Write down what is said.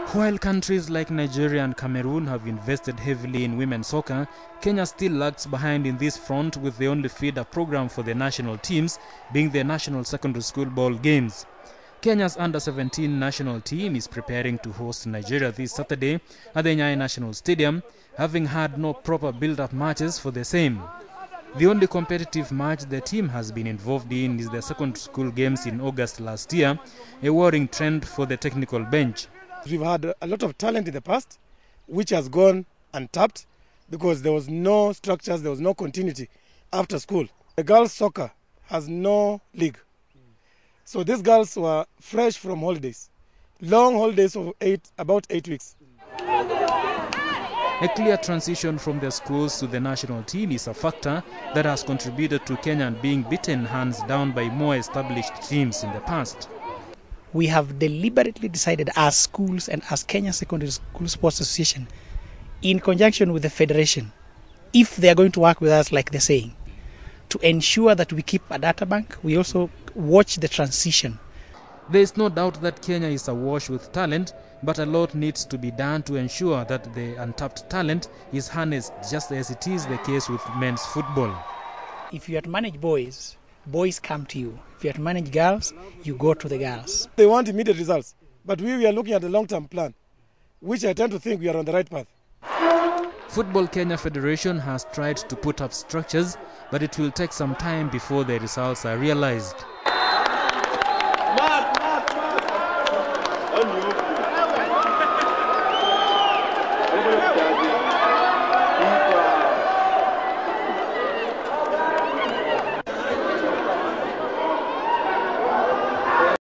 While countries like Nigeria and Cameroon have invested heavily in women's soccer, Kenya still lags behind in this front, with the only feeder program for the national teams being the National Secondary School Ball Games. Kenya's under-17 national team is preparing to host Nigeria this Saturday at the Nyayo National Stadium, having had no proper build-up matches for the same. The only competitive match the team has been involved in is the secondary school games in August last year, a worrying trend for the technical bench. We've had a lot of talent in the past, which has gone untapped because there was no structures, there was no continuity after school. The girls' soccer has no league. So these girls were fresh from holidays, long holidays of about 8 weeks. A clear transition from the schools to the national team is a factor that has contributed to Kenya being beaten hands down by more established teams in the past. We have deliberately decided as schools and as Kenya Secondary School Sports Association, in conjunction with the Federation, if they are going to work with us like they're saying, to ensure that we keep a data bank, we also watch the transition. There is no doubt that Kenya is awash with talent, but a lot needs to be done to ensure that the untapped talent is harnessed, just as it is the case with men's football. If you have to manage boys, boys come to you. If you have to manage girls, you go to the girls. They want immediate results, but we are looking at a long-term plan, which I tend to think we are on the right path. Football Kenya Federation has tried to put up structures, but it will take some time before the results are realized.